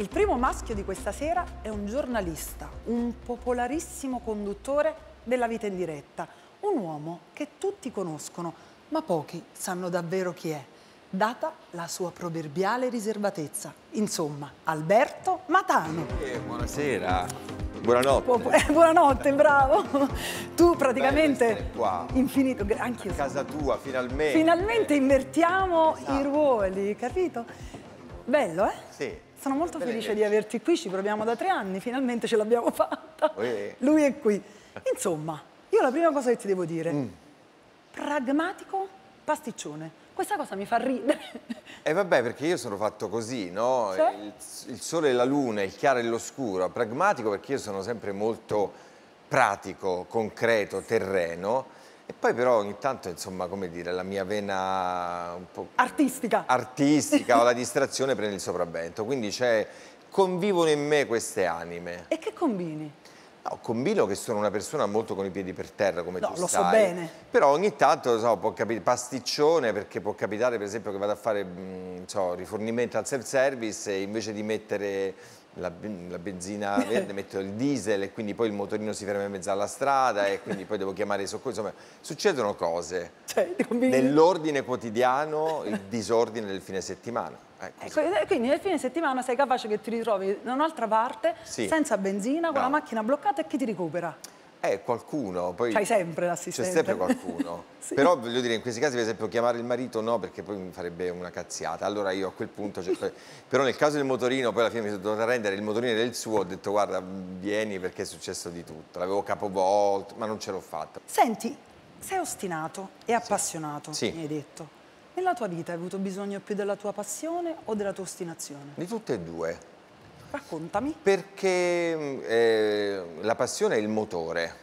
Il primo maschio di questa sera è un giornalista, un popolarissimo conduttore della vita in diretta, un uomo che tutti conoscono, ma pochi sanno davvero chi è, data la sua proverbiale riservatezza. Insomma, Alberto Matano. Buonasera, buonanotte. Buonanotte, bravo. Tu praticamente qua. Infinito, anch'io. A casa tua, finalmente. Finalmente invertiamo Esatto. i ruoli, capito? Bello, eh? Sì. Sono molto felice di averti qui, ci proviamo da 3 anni, finalmente ce l'abbiamo fatta. Lui è qui. Insomma, io la prima cosa che ti devo dire, pragmatico, pasticcione. Questa cosa mi fa ridere. E vabbè, perché io sono fatto così, no? Sì? Il sole e la luna, il chiaro e l'oscuro. Pragmatico perché io sono sempre molto pratico, concreto, terreno. E poi però ogni tanto, insomma, come dire, la mia vena un po' artistica o la distrazione prende il sopravvento. Quindi convivono in me queste anime. E che combini? No, combino che sono una persona molto con i piedi per terra, come tu sai. Lo so bene. Però ogni tanto, può capire pasticcione, perché può capitare, per esempio, che vado a fare rifornimento al self-service e invece di mettere la benzina verde metto il diesel e quindi poi il motorino si ferma in mezzo alla strada e quindi poi devo chiamare i soccorsi. Insomma, succedono cose. Nell'ordine quotidiano, il disordine del fine settimana. Quindi nel fine settimana sei capace che ti ritrovi da un'altra parte, senza benzina, con la macchina bloccata e chi ti recupera? Qualcuno. Poi c'hai sempre l'assistente. C'è sempre qualcuno. Sì. Però voglio dire, in questi casi per esempio chiamare il marito no, perché poi mi farebbe una cazziata. Allora io a quel punto però nel caso del motorino poi alla fine mi sono dovuta rendere, il motorino era il suo, ho detto guarda vieni perché è successo di tutto. L'avevo capovolto, ma non ce l'ho fatta. Senti, sei ostinato e appassionato, sì. mi hai detto. Nella tua vita hai avuto bisogno più della tua passione o della tua ostinazione? Di tutte e due. Raccontami. Perché la passione è il motore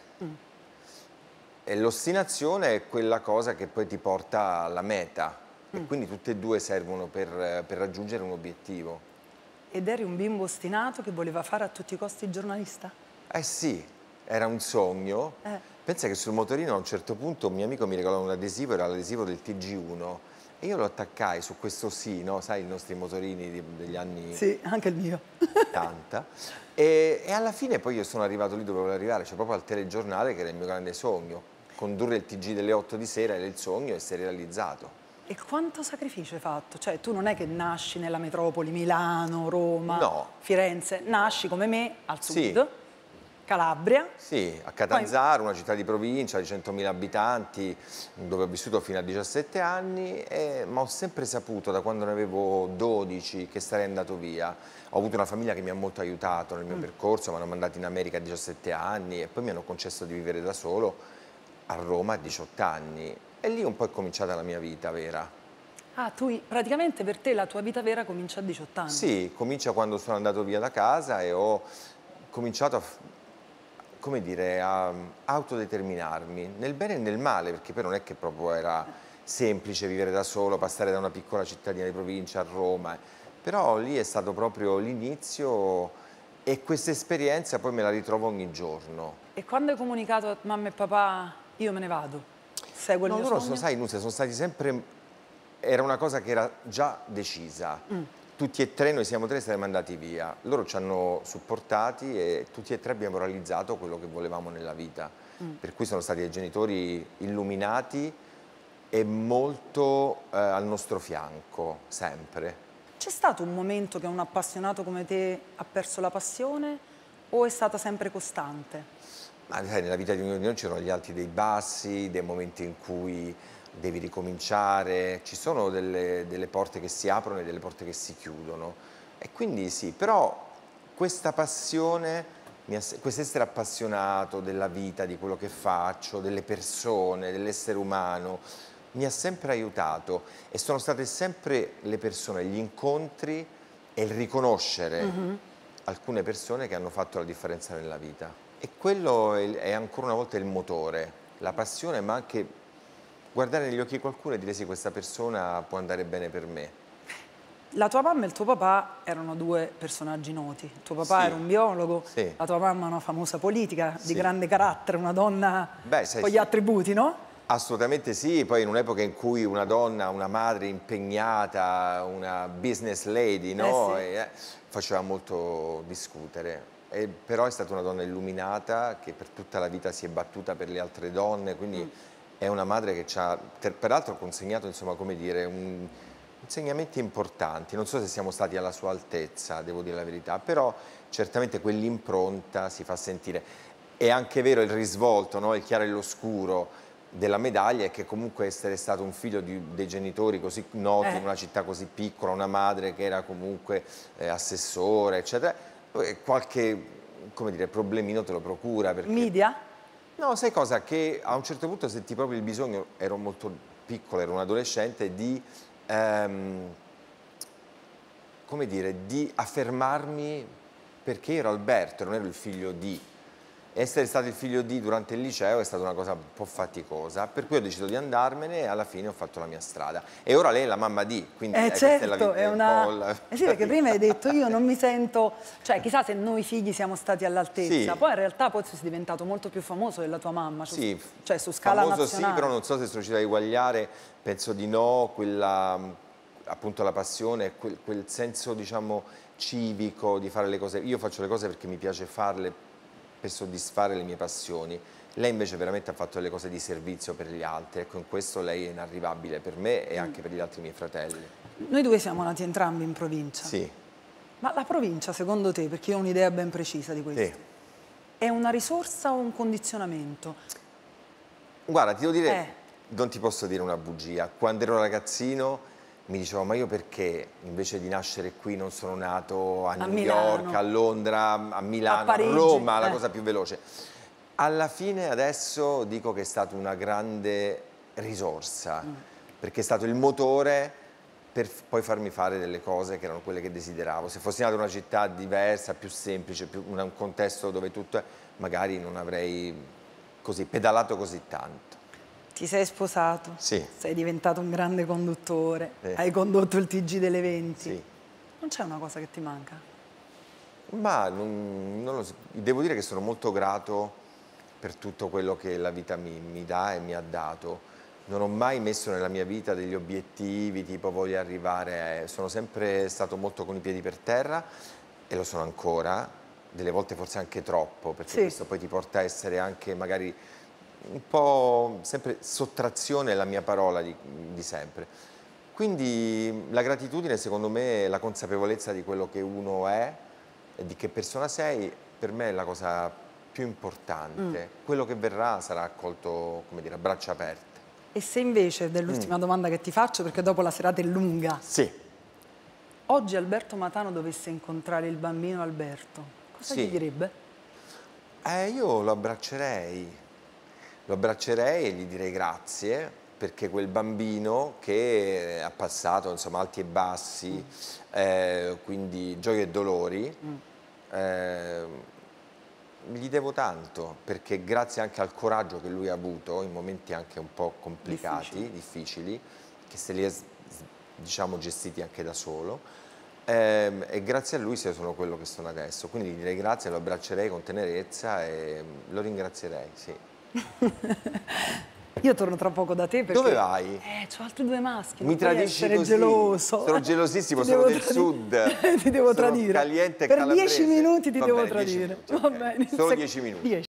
e l'ostinazione è quella cosa che poi ti porta alla meta e quindi tutte e due servono per raggiungere un obiettivo. Ed eri un bimbo ostinato che voleva fare a tutti i costi il giornalista? Eh sì, era un sogno. Pensa che sul motorino a un certo punto un mio amico mi regalò un adesivo, era l'adesivo del TG1 e io lo attaccai su questo no, sai i nostri motorini degli anni... Sì, anche il mio. 80. E alla fine poi io sono arrivato lì dove volevo arrivare, cioè proprio al telegiornale che era il mio grande sogno. Condurre il TG delle 8 di sera era il sogno e si è realizzato. E quanto sacrificio hai fatto? Cioè tu non è che nasci nella metropoli, Milano, Roma, Firenze, nasci come me al sud, Calabria. Sì, a Catanzaro, una città di provincia di 100.000 abitanti, dove ho vissuto fino a 17 anni, ma ho sempre saputo da quando ne avevo 12 che sarei andato via. Ho avuto una famiglia che mi ha molto aiutato nel mio percorso, mi hanno mandato in America a 17 anni e poi mi hanno concesso di vivere da solo a Roma a 18 anni. E lì un po' è cominciata la mia vita vera. Ah, praticamente per te la tua vita vera comincia a 18 anni? Sì, comincia quando sono andato via da casa e ho cominciato a autodeterminarmi, nel bene e nel male, perché poi non è che proprio era semplice vivere da solo, passare da una piccola cittadina di provincia a Roma, però lì è stato proprio l'inizio e questa esperienza poi me la ritrovo ogni giorno. E quando hai comunicato a mamma e papà io me ne vado? Segue il mio sogno? Loro sai, Nunzia, sono stati sempre, era una cosa che era già decisa. Tutti e tre, noi siamo tre, saremmo andati via. Loro ci hanno supportati e tutti e tre abbiamo realizzato quello che volevamo nella vita. Per cui sono stati dei genitori illuminati e molto al nostro fianco, sempre. C'è stato un momento che un appassionato come te ha perso la passione o è stata sempre costante? Ma sai, nella vita di ognuno di noi c'erano gli alti dei bassi, dei momenti in cui devi ricominciare, ci sono delle porte che si aprono e delle porte che si chiudono e quindi sì, però questa passione, questo essere appassionato della vita, di quello che faccio, delle persone, dell'essere umano, mi ha sempre aiutato e sono state sempre le persone, gli incontri e il riconoscere alcune persone che hanno fatto la differenza nella vita. E quello è ancora una volta il motore, la passione, ma anche guardare negli occhi qualcuno e dire sì, questa persona può andare bene per me. La tua mamma e il tuo papà erano due personaggi noti. Il tuo papà era un biologo, la tua mamma una famosa politica di grande carattere, una donna con gli attributi, no? Assolutamente sì, poi in un'epoca in cui una donna, una madre impegnata, una business lady, no? Sì. Faceva molto discutere. Però è stata una donna illuminata che per tutta la vita si è battuta per le altre donne, quindi è una madre che ci ha peraltro consegnato, insomma, come dire, insegnamenti importanti. Non so se siamo stati alla sua altezza, devo dire la verità, però certamente quell'impronta si fa sentire. È anche vero il risvolto, no? Il chiaro e l'oscuro della medaglia è che comunque essere stato un figlio dei genitori così noti in una città così piccola, una madre che era comunque assessore, eccetera, qualche, come dire, problemino te lo procura. Perché... Media? No, sai cosa? Che a un certo punto senti proprio il bisogno, ero molto piccolo, ero un adolescente, come dire, di affermarmi perché ero Alberto, non ero il figlio di. Essere stato il figlio di durante il liceo è stata una cosa un po' faticosa, per cui ho deciso di andarmene e alla fine ho fatto la mia strada. E ora lei è la mamma di, quindi certo, è una... un po' sì, perché prima hai detto io non mi sento... Cioè, chissà se noi figli siamo stati all'altezza. Sì. Poi in realtà poi sei diventato molto più famoso della tua mamma. Sì, cioè su scala famoso nazionale. sì, però non so se sono riuscito a eguagliare, penso di no, quella, appunto la passione, quel senso, diciamo, civico di fare le cose. Io faccio le cose perché mi piace farle, per soddisfare le mie passioni. Lei invece veramente ha fatto delle cose di servizio per gli altri, ecco, in questo lei è inarrivabile per me e anche per gli altri miei fratelli. Noi due siamo nati entrambi in provincia. Sì. Ma la provincia, secondo te, perché io ho un'idea ben precisa di questo, Sì. è una risorsa o un condizionamento? Guarda, ti devo dire, non ti posso dire una bugia. Quando ero ragazzino mi dicevo, ma io perché invece di nascere qui non sono nato a New York, a Londra, a Milano, a Roma, la cosa più veloce. Alla fine adesso dico che è stata una grande risorsa, perché è stato il motore per poi farmi fare delle cose che erano quelle che desideravo. Se fossi nato in una città diversa, più semplice, un contesto dove tutto magari non avrei così pedalato così tanto. Ti sei sposato, sì. Sei diventato un grande conduttore, hai condotto il TG delle 20. Sì. Non c'è una cosa che ti manca? Ma non lo so. Devo dire che sono molto grato per tutto quello che la vita mi dà e mi ha dato. Non ho mai messo nella mia vita degli obiettivi, tipo voglio arrivare... Sono sempre stato molto con i piedi per terra e lo sono ancora, delle volte forse anche troppo, perché questo poi ti porta a essere anche magari... un po' sempre sottrazione è la mia parola di sempre. Quindi la gratitudine, secondo me, la consapevolezza di quello che uno è e di che persona sei, per me è la cosa più importante. Quello che verrà sarà accolto, come dire, a braccia aperte. E se invece, dell'ultima domanda che ti faccio, perché dopo la serata è lunga. Sì. Oggi Alberto Matano dovesse incontrare il bambino Alberto, cosa gli direbbe? Io lo abbraccerei. Lo abbraccerei e gli direi grazie, perché quel bambino che ha passato, insomma, alti e bassi, quindi gioie e dolori, gli devo tanto, perché grazie anche al coraggio che lui ha avuto in momenti anche un po' complicati, difficili, che se li ha, diciamo, gestiti anche da solo, e grazie a lui sono quello che sono adesso. Quindi gli direi grazie, lo abbraccerei con tenerezza e lo ringrazierei, sì. Io torno tra poco da te perché... Dove vai? C'ho altri due maschi. Mi tradisci così? Geloso. Sono gelosissimo, sono del sud. Ti devo sono tradire. caliente e per calabrese. 10 minuti ti devo bene, tradire. 10 minuti, Va bene. Solo 10 minuti. 10.